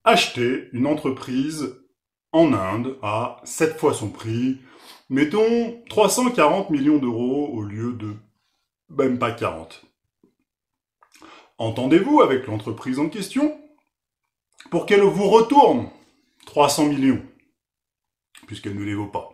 acheter une entreprise en Inde à 7 fois son prix, mettons 340 millions d'euros au lieu de même pas 40. Entendez-vous avec l'entreprise en question pour qu'elle vous retourne 300 millions, puisqu'elle ne les vaut pas.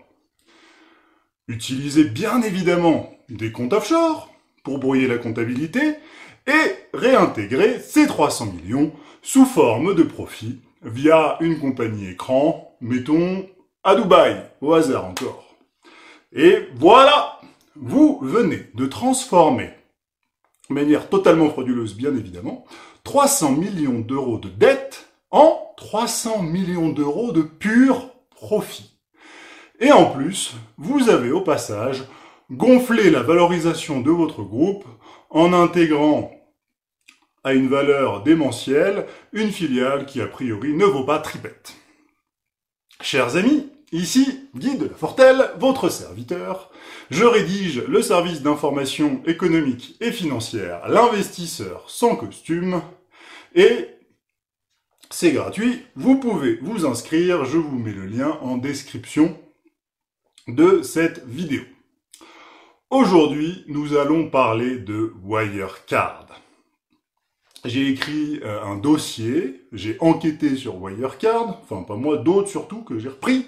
Utilisez bien évidemment des comptes offshore pour brouiller la comptabilité et réintégrer ces 300 millions sous forme de profit via une compagnie écran, mettons à Dubaï, au hasard encore. Et voilà, vous venez de transformer, de manière totalement frauduleuse bien évidemment, 300 millions d'euros de dette en 300 millions d'euros de pur profit. Et en plus, vous avez au passage gonflé la valorisation de votre groupe en intégrant à une valeur démentielle une filiale qui a priori ne vaut pas tripette. Chers amis, ici Guy de Lafortelle, votre serviteur. Je rédige le service d'information économique et financière, l'investisseur sans costume, et c'est gratuit, vous pouvez vous inscrire, je vous mets le lien en description de cette vidéo. Aujourd'hui, nous allons parler de Wirecard. J'ai écrit un dossier, j'ai enquêté sur Wirecard, enfin pas moi, d'autres surtout que j'ai repris,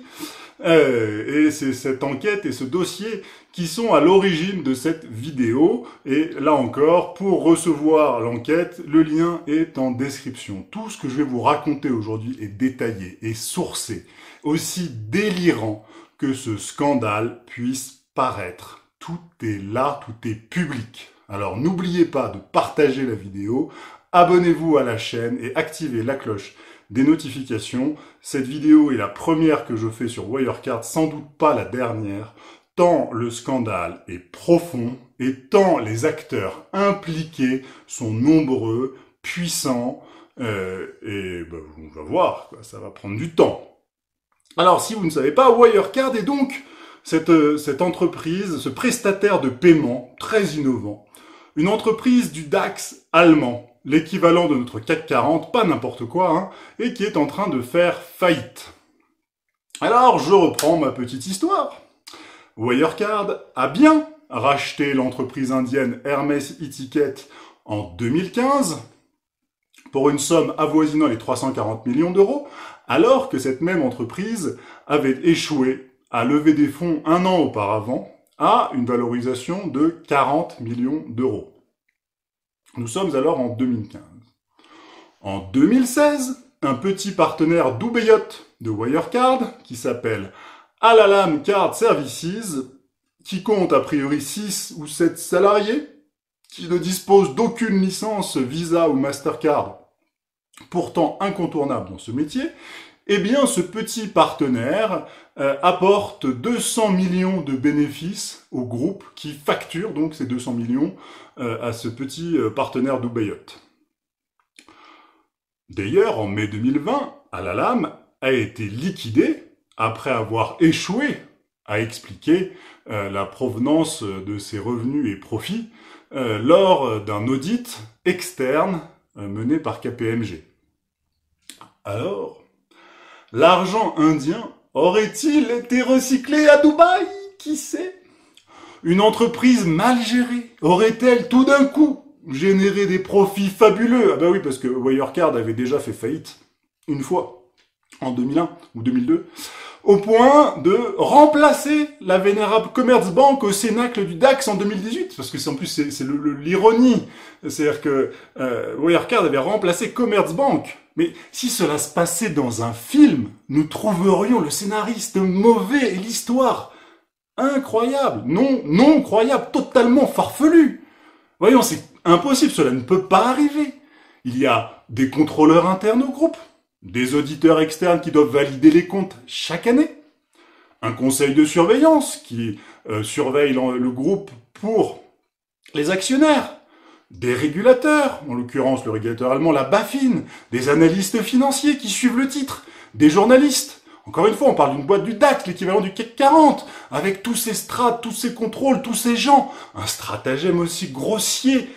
et c'est cette enquête et ce dossier qui sont à l'origine de cette vidéo. Et là encore, pour recevoir l'enquête, le lien est en description. Tout ce que je vais vous raconter aujourd'hui est détaillé et sourcé, aussi délirant que ce scandale puisse paraître. Tout est là, tout est public. Alors n'oubliez pas de partager la vidéo, abonnez-vous à la chaîne et activez la cloche des notifications. Cette vidéo est la première que je fais sur Wirecard, sans doute pas la dernière, tant le scandale est profond et tant les acteurs impliqués sont nombreux, puissants, et on va voir, quoi, ça va prendre du temps. Alors si vous ne savez pas, Wirecard est donc cette entreprise, ce prestataire de paiement très innovant, une entreprise du DAX allemand, l'équivalent de notre CAC 40, pas n'importe quoi, hein, et qui est en train de faire faillite. Alors, je reprends ma petite histoire. Wirecard a bien racheté l'entreprise indienne Hermès Etiquette en 2015 pour une somme avoisinant les 340 millions d'euros, alors que cette même entreprise avait échoué à lever des fonds un an auparavant à une valorisation de 40 millions d'euros. Nous sommes alors en 2015. En 2016, un petit partenaire d'Ubeyotte de Wirecard, qui s'appelle Alalam Card Services, qui compte a priori 6 ou 7 salariés, qui ne dispose d'aucune licence Visa ou Mastercard, pourtant incontournable dans ce métier, eh bien ce petit partenaire apporte 200 millions de bénéfices au groupe qui facture donc ces 200 millions à ce petit partenaire d'Ubeyotte. D'ailleurs, en mai 2020, Alalam a été liquidé après avoir échoué à expliquer la provenance de ses revenus et profits lors d'un audit externe mené par KPMG. Alors, l'argent indien aurait-il été recyclé à Dubaï? Qui sait? Une entreprise mal gérée aurait-elle tout d'un coup généré des profits fabuleux? Ah bah oui, parce que Wirecard avait déjà fait faillite une fois, en 2001 ou 2002, au point de remplacer la vénérable Commerzbank au cénacle du DAX en 2018, parce que en plus c'est l'ironie, c'est-à-dire que Wirecard avait remplacé Commerzbank. Mais si cela se passait dans un film, nous trouverions le scénariste mauvais et l'histoire incroyable, non croyable, totalement farfelu. Voyons, c'est impossible, cela ne peut pas arriver. Il y a des contrôleurs internes au groupe, des auditeurs externes qui doivent valider les comptes chaque année, un conseil de surveillance qui surveille le groupe pour les actionnaires, des régulateurs, en l'occurrence le régulateur allemand, la BaFin, des analystes financiers qui suivent le titre, des journalistes. Encore une fois, on parle d'une boîte du DAX, l'équivalent du CAC 40, avec tous ces strates, tous ces contrôles, tous ces gens. Un stratagème aussi grossier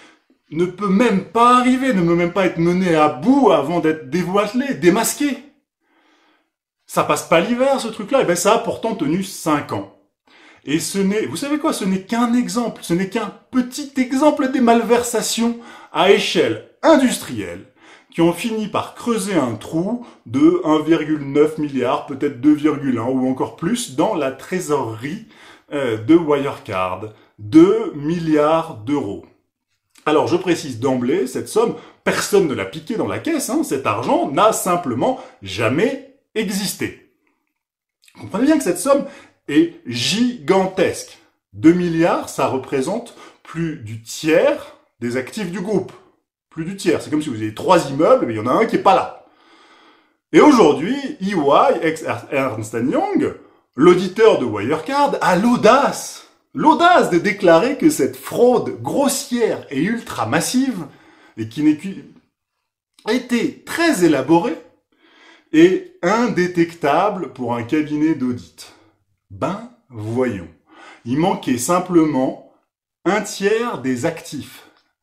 ne peut même pas arriver, ne peut même pas être mené à bout avant d'être dévoilé, démasqué. Ça passe pas l'hiver, ce truc-là. Et ben, ça a pourtant tenu 5 ans. Et vous savez quoi, ce n'est qu'un exemple, ce n'est qu'un petit exemple des malversations à échelle industrielle qui ont fini par creuser un trou de 1,9 milliard, peut-être 2,1 ou encore plus dans la trésorerie de Wirecard. 2 milliards d'euros. Alors je précise d'emblée, cette somme, personne ne l'a piqué dans la caisse, cet argent n'a simplement jamais existé. Vous comprenez bien que cette somme est gigantesque. 2 milliards, ça représente plus du tiers des actifs du groupe. Plus du tiers. C'est comme si vous aviez 3 immeubles, mais il y en a un qui est pas là. Et aujourd'hui, EY, ex-Ernst & Young, l'auditeur de Wirecard, a l'audace de déclarer que cette fraude grossière et ultra massive, et qui a été très élaborée, est indétectable pour un cabinet d'audit. Ben, voyons. Il manquait simplement un tiers des actifs.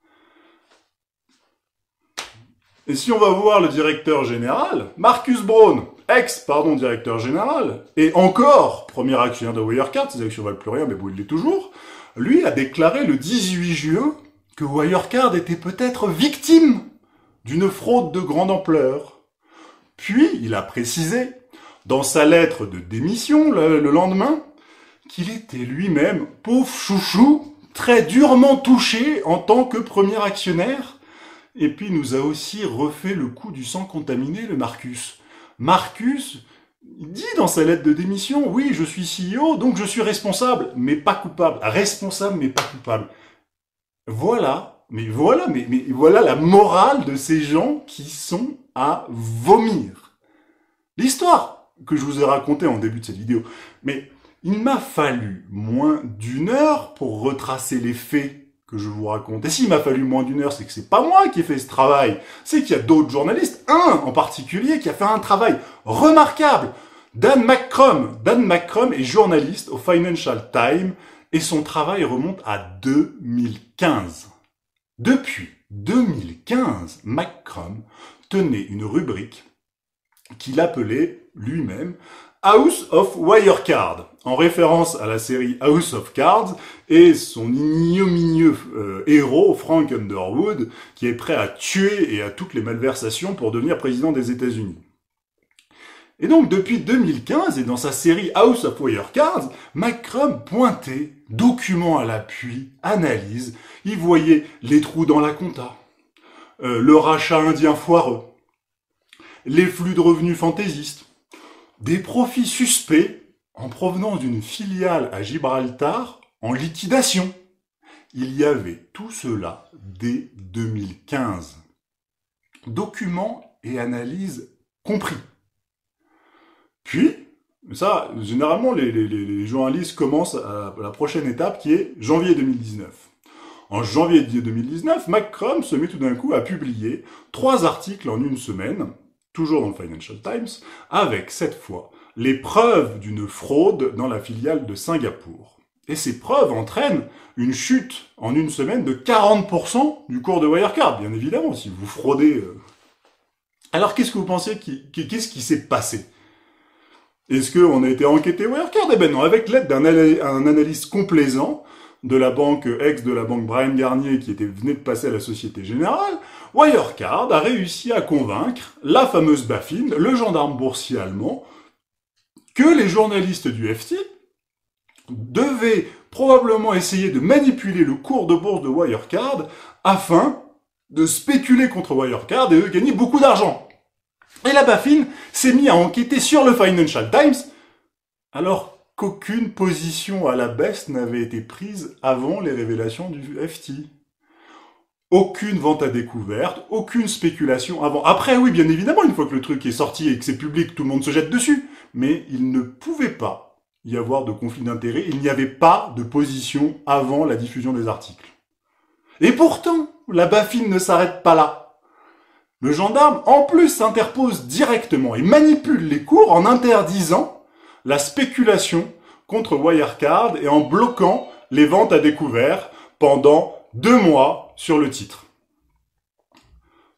Et si on va voir le directeur général, Marcus Braun, directeur général, et encore premier actionnaire de Wirecard, ses actions valent plus rien, mais bon, il l'est toujours, lui a déclaré le 18 juin que Wirecard était peut-être victime d'une fraude de grande ampleur. Puis, il a précisé, dans sa lettre de démission le lendemain, qu'il était lui-même, pauvre chouchou, très durement touché en tant que premier actionnaire. Et puis, il nous a aussi refait le coup du sang contaminé, le Marcus. Marcus, il dit dans sa lettre de démission, oui, je suis CEO, donc je suis responsable, mais pas coupable. Responsable, mais pas coupable. Voilà la morale de ces gens qui sont à vomir. L'histoire que je vous ai racontée en début de cette vidéo. Mais il m'a fallu moins d'1 heure pour retracer les faits que je vous raconte. Et s'il m'a fallu moins d'1 heure, c'est que c'est pas moi qui ai fait ce travail. C'est qu'il y a d'autres journalistes, un en particulier, qui a fait un travail remarquable. Dan McCrum. Dan McCrum est journaliste au Financial Times et son travail remonte à 2015. Depuis 2015, McCrum tenait une rubrique qu'il appelait lui-même House of Wirecard, en référence à la série House of Cards et son ignominieux héros, Frank Underwood, qui est prêt à tuer et à toutes les malversations pour devenir président des États-Unis. Et donc, depuis 2015, et dans sa série House of Wirecard, McCrum pointait, documents à l'appui, analyse, il voyait les trous dans la compta, le rachat indien foireux, les flux de revenus fantaisistes, des profits suspects en provenance d'une filiale à Gibraltar en liquidation. Il y avait tout cela dès 2015. Documents et analyses compris. Puis, ça, généralement, les journalistes commencent à la prochaine étape qui est janvier 2019. En janvier 2019, McCrum se met tout d'un coup à publier 3 articles en une semaine, toujours dans le Financial Times, avec, cette fois, les preuves d'une fraude dans la filiale de Singapour. Et ces preuves entraînent une chute en une semaine de 40% du cours de Wirecard, bien évidemment, si vous fraudez. Alors, qu'est-ce que vous pensez qu'est-ce qui s'est passé? Est-ce qu'on a été enquêté Wirecard? Eh ben non, avec l'aide d'un analyste complaisant de la banque de la banque Bryan Garnier qui venait de passer à la Société Générale, Wirecard a réussi à convaincre la fameuse BaFin, le gendarme boursier allemand, que les journalistes du FT devaient probablement essayer de manipuler le cours de bourse de Wirecard afin de spéculer contre Wirecard et de gagner beaucoup d'argent. Et la BaFin s'est mise à enquêter sur le Financial Times, alors qu'aucune position à la baisse n'avait été prise avant les révélations du FT. Aucune vente à découverte, aucune spéculation avant. Après, oui, bien évidemment, une fois que le truc est sorti et que c'est public, tout le monde se jette dessus. Mais il ne pouvait pas y avoir de conflit d'intérêts. Il n'y avait pas de position avant la diffusion des articles. Et pourtant, la BaFin ne s'arrête pas là. Le gendarme, en plus, s'interpose directement et manipule les cours en interdisant la spéculation contre Wirecard et en bloquant les ventes à découvert pendant 2 mois sur le titre.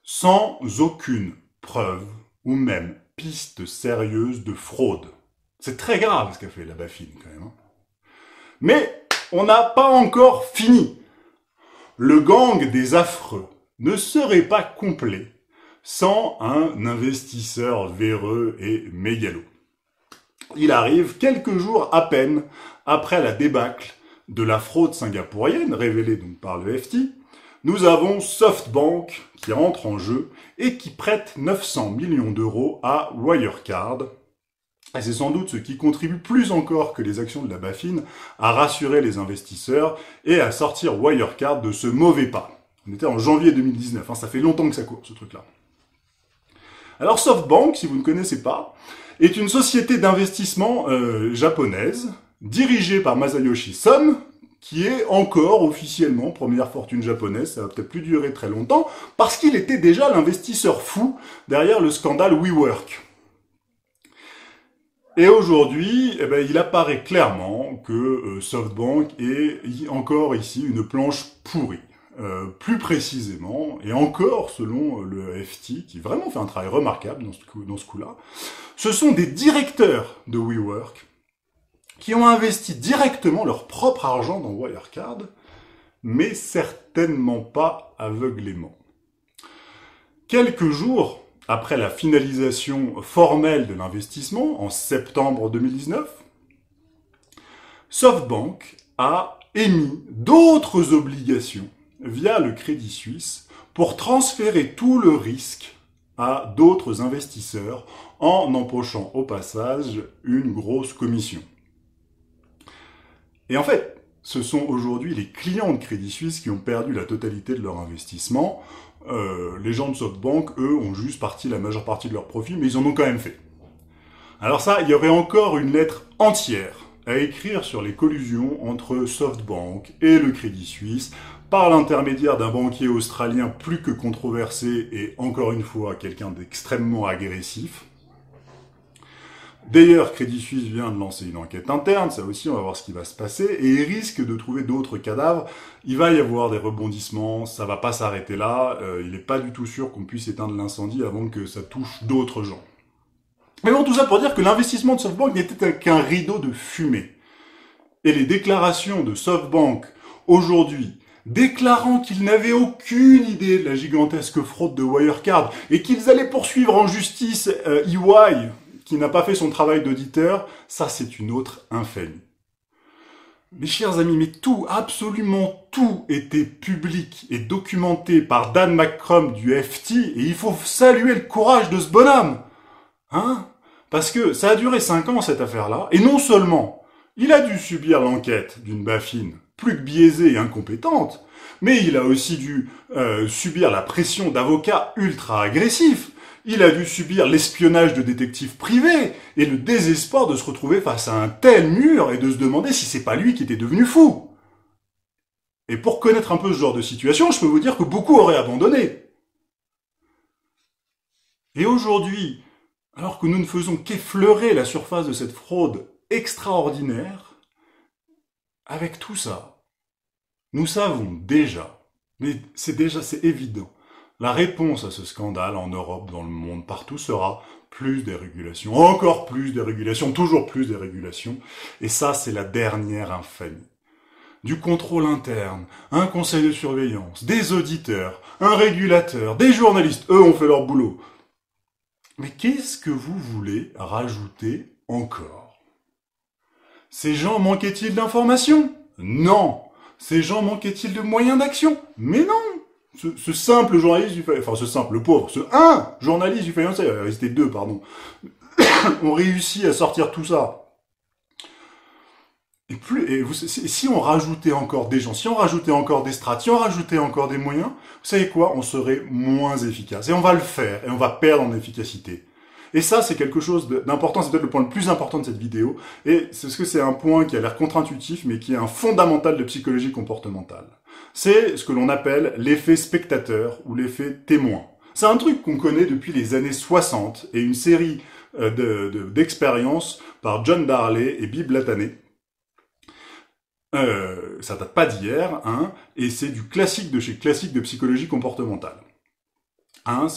sans aucune preuve ou même piste sérieuse de fraude. C'est très grave ce qu'a fait la Bafin quand même. Mais on n'a pas encore fini. Le gang des affreux ne serait pas complet sans un investisseur véreux et mégalo. Il arrive quelques jours à peine après la débâcle de la fraude singapourienne révélée donc par le FT. Nous avons SoftBank qui entre en jeu et qui prête 900 millions d'euros à Wirecard. Et c'est sans doute ce qui contribue plus encore que les actions de la Bafin à rassurer les investisseurs et à sortir Wirecard de ce mauvais pas. On était en janvier 2019, ça fait longtemps que ça court ce truc-là. Alors SoftBank, si vous ne connaissez pas, est une société d'investissement japonaise dirigée par Masayoshi Son, qui est encore officiellement première fortune japonaise, ça va peut-être plus durer très longtemps, parce qu'il était déjà l'investisseur fou derrière le scandale WeWork. Et aujourd'hui, il apparaît clairement que SoftBank est encore ici une planche pourrie. Plus précisément, et encore selon le FT, qui vraiment fait un travail remarquable dans ce coup-là, ce sont des directeurs de WeWork qui ont investi directement leur propre argent dans Wirecard, mais certainement pas aveuglément. Quelques jours après la finalisation formelle de l'investissement, en septembre 2019, SoftBank a émis d'autres obligations via le Crédit Suisse pour transférer tout le risque à d'autres investisseurs en empochant au passage une grosse commission. Et en fait, ce sont aujourd'hui les clients de Crédit Suisse qui ont perdu la totalité de leur investissement. Les gens de SoftBank, eux, ont juste parti la majeure partie de leur profit, mais ils en ont quand même fait. Alors ça, il y aurait encore une lettre entière à écrire sur les collusions entre SoftBank et le Crédit Suisse, par l'intermédiaire d'un banquier australien plus que controversé et encore une fois quelqu'un d'extrêmement agressif. D'ailleurs, Crédit Suisse vient de lancer une enquête interne, ça aussi on va voir ce qui va se passer, et il risque de trouver d'autres cadavres. Il va y avoir des rebondissements, ça va pas s'arrêter là, il n'est pas du tout sûr qu'on puisse éteindre l'incendie avant que ça touche d'autres gens. Mais bon, tout ça pour dire que l'investissement de SoftBank n'était qu'un rideau de fumée. Et les déclarations de SoftBank aujourd'hui, déclarant qu'ils n'avaient aucune idée de la gigantesque fraude de Wirecard et qu'ils allaient poursuivre en justice EY, qui n'a pas fait son travail d'auditeur, ça c'est une autre infamie. Mes chers amis, mais tout, absolument tout était public et documenté par Dan McCrum du FT, et il faut saluer le courage de ce bonhomme. Parce que ça a duré 5 ans cette affaire-là, et non seulement il a dû subir l'enquête d'une Bafin plus que biaisée et incompétente, mais il a aussi dû subir la pression d'avocats ultra agressifs. Il a dû subir l'espionnage de détectives privés et le désespoir de se retrouver face à un tel mur et de se demander si c'est pas lui qui était devenu fou. Et pour connaître un peu ce genre de situation, je peux vous dire que beaucoup auraient abandonné. Et aujourd'hui, alors que nous ne faisons qu'effleurer la surface de cette fraude extraordinaire, avec tout ça, nous savons déjà, mais c'est évident, la réponse à ce scandale en Europe, dans le monde, partout sera plus des régulations, encore plus des régulations, toujours plus des régulations. Et ça, c'est la dernière infamie. Du contrôle interne, un conseil de surveillance, des auditeurs, un régulateur, des journalistes, eux ont fait leur boulot. Mais qu'est-ce que vous voulez rajouter encore? Ces gens manquaient-ils d'informations? Non. Ces gens manquaient-ils de moyens d'action? Mais non. Ce simple journaliste du Financial, enfin ce simple, le pauvre, ce un journaliste du Financial, il en restait 2, pardon, ont réussi à sortir tout ça. Si on rajoutait encore des gens, si on rajoutait encore des strates, si on rajoutait encore des moyens, vous savez quoi, on serait moins efficace. Et on va le faire, et on va perdre en efficacité. Et ça, c'est quelque chose d'important, c'est peut-être le point le plus important de cette vidéo, et c'est parce que c'est un point qui a l'air contre-intuitif, mais qui est un fondamental de psychologie comportementale. C'est ce que l'on appelle l'effet spectateur ou l'effet témoin. C'est un truc qu'on connaît depuis les années 60 et une série d'expériences par John Darley et Bill Latané. Ça date pas d'hier, et c'est du classique de chez classique de psychologie comportementale. Hein,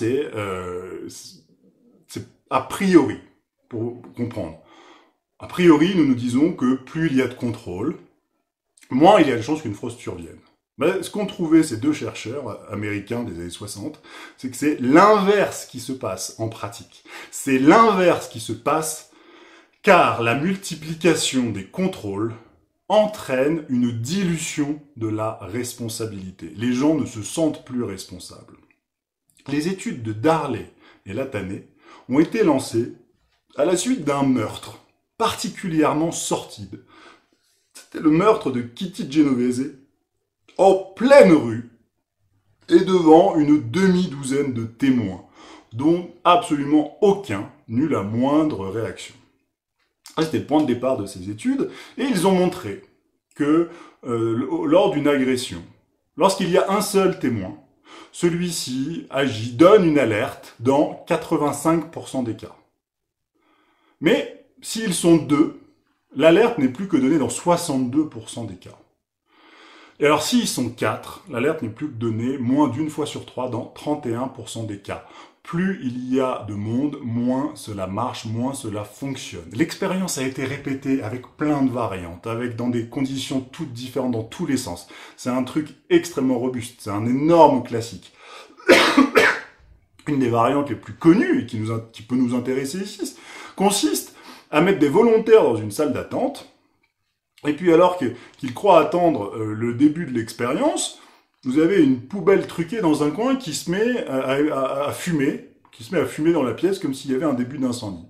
c'est a priori, pour comprendre. A priori, nous nous disons que plus il y a de contrôle, moins il y a de chances qu'une fraude survienne. Ben, ce qu'ont trouvé ces deux chercheurs américains des années 60, c'est que c'est l'inverse qui se passe en pratique. C'est l'inverse qui se passe car la multiplication des contrôles entraîne une dilution de la responsabilité. Les gens ne se sentent plus responsables. Les études de Darley et Latane ont été lancées à la suite d'un meurtre particulièrement sordide. C'était le meurtre de Kitty Genovese en pleine rue et devant une demi-douzaine de témoins, dont absolument aucun n'eut la moindre réaction. C'était le point de départ de ces études, et ils ont montré que lors d'une agression, lorsqu'il y a un seul témoin, celui-ci agit, donne une alerte dans 85% des cas. Mais s'ils sont deux, l'alerte n'est plus que donnée dans 62% des cas. Et alors s'ils sont quatre, l'alerte n'est plus que donnée moins d'une fois sur trois dans 31% des cas. Plus il y a de monde, moins cela marche, moins cela fonctionne. L'expérience a été répétée avec plein de variantes, dans des conditions toutes différentes dans tous les sens. C'est un truc extrêmement robuste, c'est un énorme classique. Une des variantes les plus connues et qui peut nous intéresser ici consiste à mettre des volontaires dans une salle d'attente, et puis alors qu'ils croient attendre le début de l'expérience, vous avez une poubelle truquée dans un coin qui se met à fumer, dans la pièce comme s'il y avait un début d'incendie.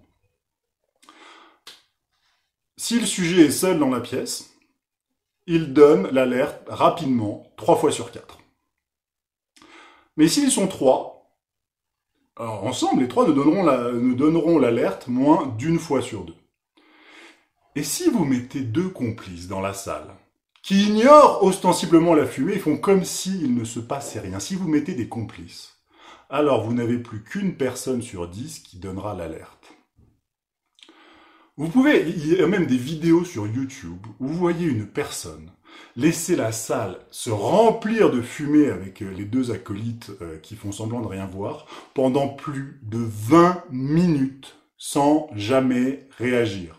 Si le sujet est seul dans la pièce, il donne l'alerte rapidement, 3 fois sur 4. Mais s'ils sont 3, alors ensemble, les 3 nous donneront l'alerte moins d'une fois sur 2. Et si vous mettez 2 complices dans la salle, qui ignorent ostensiblement la fumée, ils font comme s'il ne se passait rien. Si vous mettez des complices, alors vous n'avez plus qu'une personne sur 10 qui donnera l'alerte. Il y a même des vidéos sur YouTube où vous voyez une personne laisser la salle se remplir de fumée avec les 2 acolytes qui font semblant de rien voir pendant plus de 20 minutes sans jamais réagir.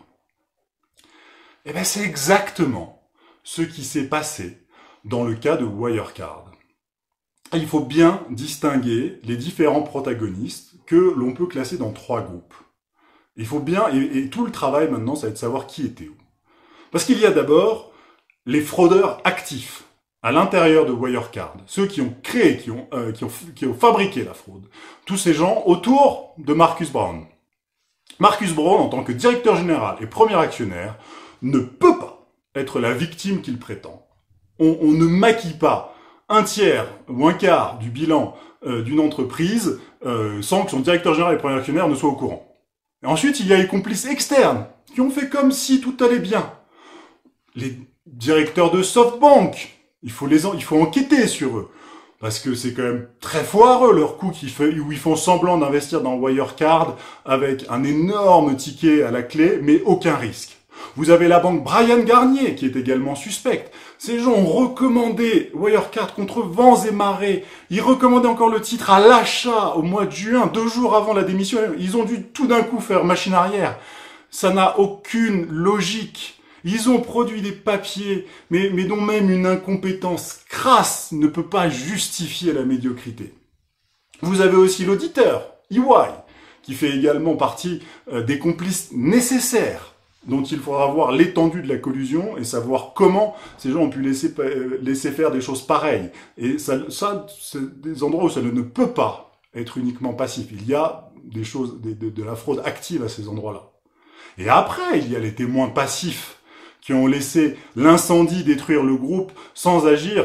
Eh bien, c'est exactement ce qui s'est passé dans le cas de Wirecard. Il faut bien distinguer les différents protagonistes que l'on peut classer dans 3 groupes. Il faut bien, et tout le travail maintenant, ça va être de savoir qui était où. Parce qu'il y a d'abord les fraudeurs actifs à l'intérieur de Wirecard, ceux qui ont créé, qui ont fabriqué la fraude. Tous ces gens autour de Marcus Brown. Marcus Brown, en tant que directeur général et premier actionnaire, ne peut pas être la victime qu'il prétend. On ne maquille pas un tiers ou un quart du bilan d'une entreprise sans que son directeur général et premier actionnaire ne soient au courant. Et ensuite, il y a les complices externes qui ont fait comme si tout allait bien. Les directeurs de SoftBank, il faut enquêter sur eux. Parce que c'est quand même très foireux leur coup où ils font semblant d'investir dans Wirecard avec un énorme ticket à la clé, mais aucun risque. Vous avez la banque Bryan Garnier qui est également suspecte. Ces gens ont recommandé Wirecard contre vents et marées. Ils recommandaient encore le titre à l'achat au mois de juin, 2 jours avant la démission. Ils ont dû tout d'un coup faire machine arrière. Ça n'a aucune logique. Ils ont produit des papiers, mais dont même une incompétence crasse ne peut pas justifier la médiocrité. Vous avez aussi l'auditeur, EY, qui fait également partie des complices nécessaires, dont il faudra voir l'étendue de la collusion et savoir comment ces gens ont pu laisser faire des choses pareilles. Et ça c'est des endroits où ça ne peut pas être uniquement passif. Il y a des choses, de la fraude active à ces endroits-là. Et après, il y a les témoins passifs qui ont laissé l'incendie détruire le groupe sans agir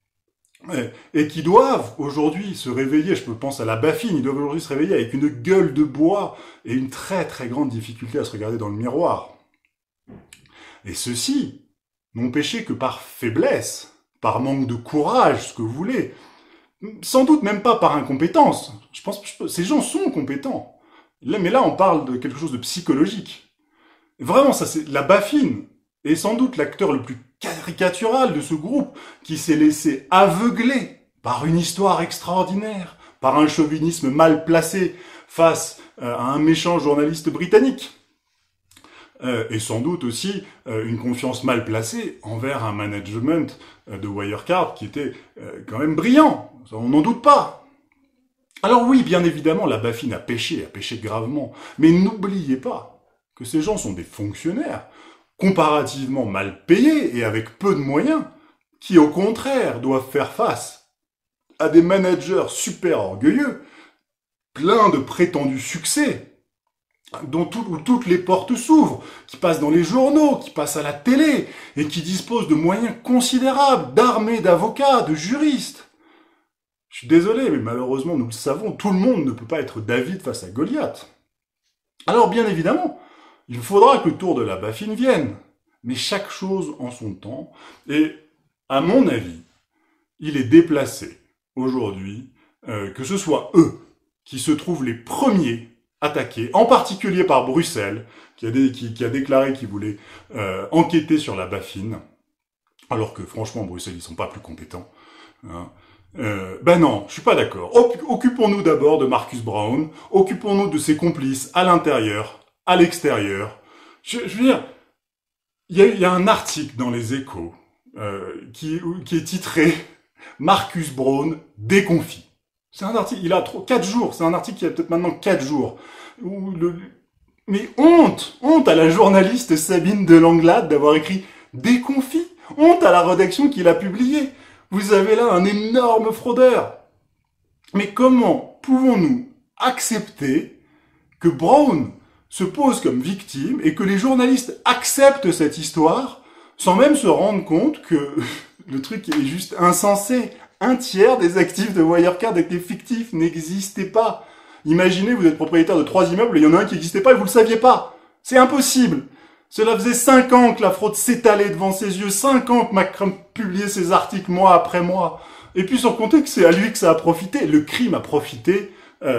et qui doivent aujourd'hui se réveiller. Je pense à la Baffine, ils doivent aujourd'hui se réveiller avec une gueule de bois et une très très grande difficulté à se regarder dans le miroir. Et ceux-ci n'ont péché que par faiblesse, par manque de courage, ce que vous voulez. Sans doute même pas par incompétence. Je pense que ces gens sont compétents. Mais là, on parle de quelque chose de psychologique. Vraiment, ça c'est la Baffine est sans doute l'acteur le plus caricatural de ce groupe qui s'est laissé aveugler par une histoire extraordinaire, par un chauvinisme mal placé face à un méchant journaliste britannique. Et sans doute aussi une confiance mal placée envers un management de Wirecard qui était quand même brillant, ça, on n'en doute pas. Alors oui, bien évidemment, la BaFin a péché gravement, mais n'oubliez pas que ces gens sont des fonctionnaires, comparativement mal payés et avec peu de moyens, qui au contraire doivent faire face à des managers super orgueilleux, pleins de prétendus succès, où toutes les portes s'ouvrent, qui passent dans les journaux, qui passent à la télé, et qui disposent de moyens considérables, d'armées, d'avocats, de juristes. Je suis désolé, mais malheureusement, nous le savons, tout le monde ne peut pas être David face à Goliath. Alors bien évidemment, il faudra que le tour de la BaFin vienne, mais chaque chose en son temps, et à mon avis, il est déplacé aujourd'hui que ce soit eux qui se trouvent les premiers attaqués, en particulier par Bruxelles, qui a déclaré qu'il voulait enquêter sur la BaFin, alors que franchement, Bruxelles, ils sont pas plus compétents. Hein. Ben non, je suis pas d'accord. Occupons-nous d'abord de Marcus Brown, occupons-nous de ses complices à l'intérieur, à l'extérieur. Je veux dire, il y a un article dans les Échos qui est titré Marcus Brown déconfit. C'est un article, il a 4 jours, c'est un article qui a peut-être maintenant 4 jours. Mais honte à la journaliste Sabine de Langlade d'avoir écrit déconfit. Honte à la rédaction qui l'a publié. Vous avez là un énorme fraudeur. Mais comment pouvons-nous accepter que Brown se pose comme victime et que les journalistes acceptent cette histoire sans même se rendre compte que le truc est juste insensé. Un tiers des actifs de Wirecard étaient fictifs, n'existaient pas. Imaginez, vous êtes propriétaire de 3 immeubles et il y en a un qui n'existait pas et vous le saviez pas. C'est impossible. Cela faisait 5 ans que la fraude s'étalait devant ses yeux, 5 ans que Macron publiait ses articles mois après mois. Et puis sans compter que c'est à lui que ça a profité. Le crime a profité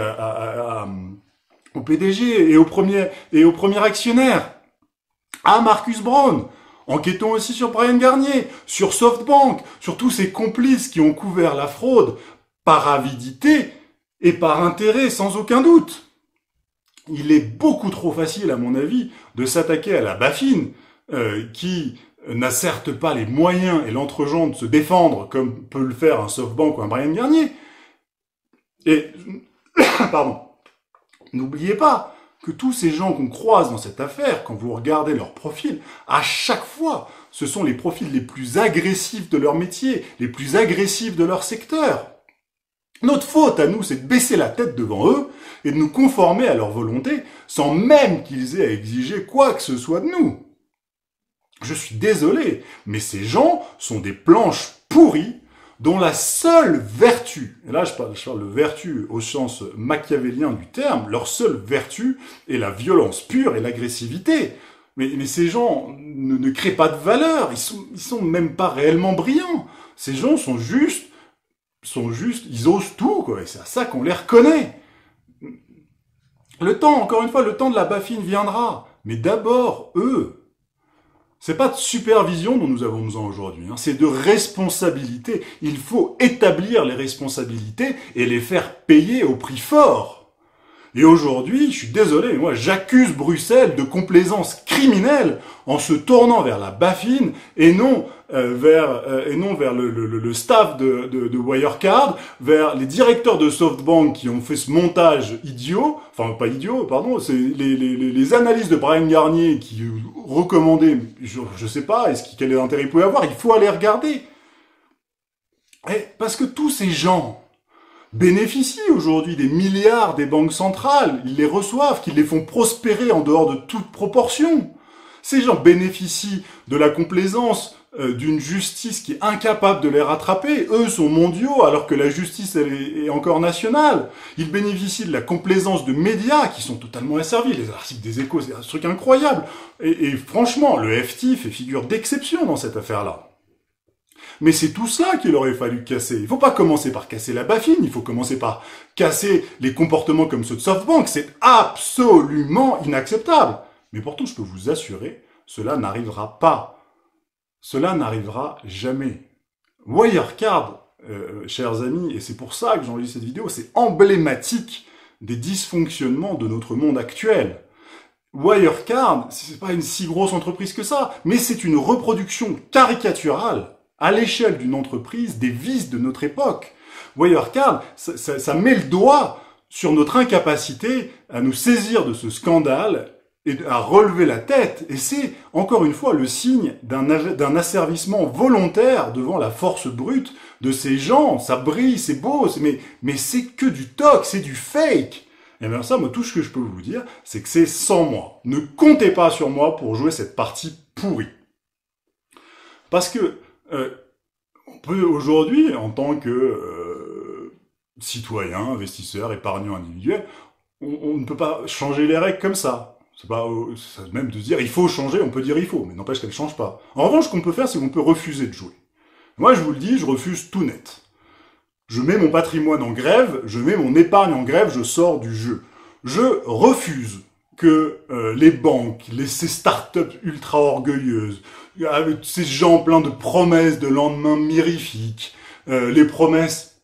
au PDG et au premier actionnaire, à Marcus Brown. Enquêtons aussi sur Bryan Garnier, sur SoftBank, sur tous ces complices qui ont couvert la fraude par avidité et par intérêt, sans aucun doute. Il est beaucoup trop facile, à mon avis, de s'attaquer à la BaFin, qui n'a certes pas les moyens et l'entre-gens de se défendre comme peut le faire un SoftBank ou un Bryan Garnier. Et, pardon, n'oubliez pas que tous ces gens qu'on croise dans cette affaire, quand vous regardez leur profil, à chaque fois, ce sont les profils les plus agressifs de leur métier, les plus agressifs de leur secteur. Notre faute à nous, c'est de baisser la tête devant eux et de nous conformer à leur volonté sans même qu'ils aient à exiger quoi que ce soit de nous. Je suis désolé, mais ces gens sont des planches pourries dont la seule vertu, et là je parle de vertu au sens machiavélien du terme, leur seule vertu est la violence pure et l'agressivité. Mais ces gens ne créent pas de valeur, ils sont même pas réellement brillants. Ces gens sont juste, ils osent tout, quoi, et c'est à ça qu'on les reconnaît. Encore une fois, le temps de la BaFin viendra, mais d'abord, eux. C'est pas de supervision dont nous avons besoin aujourd'hui, hein, c'est de responsabilité. Il faut établir les responsabilités et les faire payer au prix fort. Et aujourd'hui, je suis désolé, moi j'accuse Bruxelles de complaisance criminelle en se tournant vers la BaFin et non vers le staff de Wirecard, vers les directeurs de SoftBank qui ont fait ce montage idiot, enfin pas idiot, pardon, c'est les analyses de Bryan Garnier qui recommandaient, je sais pas, quel intérêt il pouvait avoir, il faut aller regarder. Parce que tous ces gens bénéficient aujourd'hui des milliards des banques centrales, ils les reçoivent, qu'ils les font prospérer en dehors de toute proportion. Ces gens bénéficient de la complaisance d'une justice qui est incapable de les rattraper. Eux sont mondiaux alors que la justice elle est encore nationale. Ils bénéficient de la complaisance de médias qui sont totalement asservis. Les articles des Échos, c'est un truc incroyable. Et franchement, le FT fait figure d'exception dans cette affaire-là. Mais c'est tout ça qu'il aurait fallu casser. Il faut pas commencer par casser la BaFin, il faut commencer par casser les comportements comme ceux de SoftBank. C'est absolument inacceptable. Mais pourtant, je peux vous assurer, cela n'arrivera pas. Cela n'arrivera jamais. Wirecard chers amis, et c'est pour ça que j'enregistre cette vidéo, c'est emblématique des dysfonctionnements de notre monde actuel. Wirecard, c'est pas une si grosse entreprise que ça, mais c'est une reproduction caricaturale, à l'échelle d'une entreprise, des vices de notre époque. Wirecard, ça met le doigt sur notre incapacité à nous saisir de ce scandale et à relever la tête. Et c'est, encore une fois, le signe d'un asservissement volontaire devant la force brute de ces gens. Ça brille, c'est beau, mais c'est que du toc, c'est du fake. Et bien ça, moi, tout ce que je peux vous dire, c'est que c'est sans moi. Ne comptez pas sur moi pour jouer cette partie pourrie. Parce que on peut aujourd'hui, en tant que citoyen, investisseur, épargnant individuel, on ne peut pas changer les règles comme ça. C'est pas même de dire il faut changer, on peut dire il faut, mais n'empêche qu'elle change pas. En revanche, ce qu'on peut faire, c'est qu'on peut refuser de jouer. Moi, je vous le dis, je refuse tout net. Je mets mon patrimoine en grève, je mets mon épargne en grève, je sors du jeu. Je refuse que les banques, ces startups ultra orgueilleuses, avec ces gens pleins de promesses de lendemain mirifiques, les promesses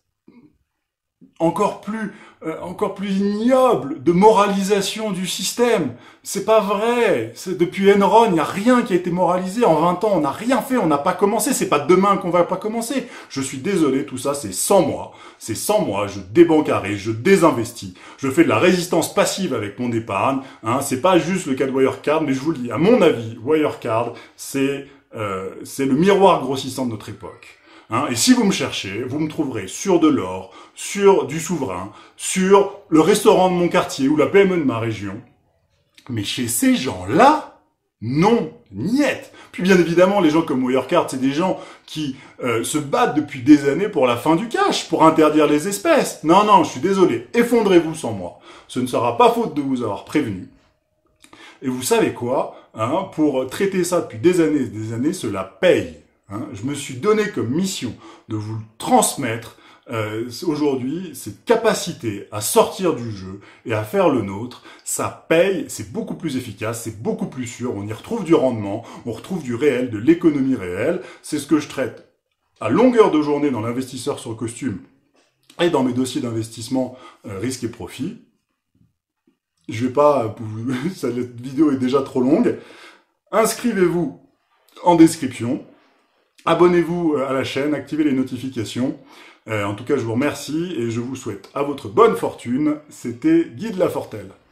encore plus ignobles de moralisation du système. C'est pas vrai. Depuis Enron, il n'y a rien qui a été moralisé. En 20 ans, on n'a rien fait, on n'a pas commencé. C'est pas demain qu'on va pas commencer. Je suis désolé, tout ça, c'est sans moi. C'est sans moi. Je débancarise, je désinvestis. Je fais de la résistance passive avec mon épargne. Hein. C'est pas juste le cas de Wirecard, mais je vous le dis, à mon avis, Wirecard, c'est le miroir grossissant de notre époque. Hein, et si vous me cherchez, vous me trouverez sur de l'or, sur du souverain, sur le restaurant de mon quartier ou la PME de ma région. Mais chez ces gens-là, non, niet. Puis bien évidemment, les gens comme Wirecard, c'est des gens qui se battent depuis des années pour la fin du cash, pour interdire les espèces. Non, non, je suis désolé, effondrez-vous sans moi. Ce ne sera pas faute de vous avoir prévenu. Et vous savez quoi, hein, pour traiter ça depuis des années, cela paye. Hein, je me suis donné comme mission de vous transmettre aujourd'hui cette capacité à sortir du jeu et à faire le nôtre. Ça paye, c'est beaucoup plus efficace, c'est beaucoup plus sûr, on y retrouve du rendement, on retrouve du réel, de l'économie réelle. C'est ce que je traite à longueur de journée dans l'investisseur sur costume et dans mes dossiers d'investissement risque et profit. Je vais pas, cette vidéo est déjà trop longue. Inscrivez-vous en description. Abonnez-vous à la chaîne, activez les notifications. En tout cas, je vous remercie et je vous souhaite à votre bonne fortune. C'était Guy de Lafortelle.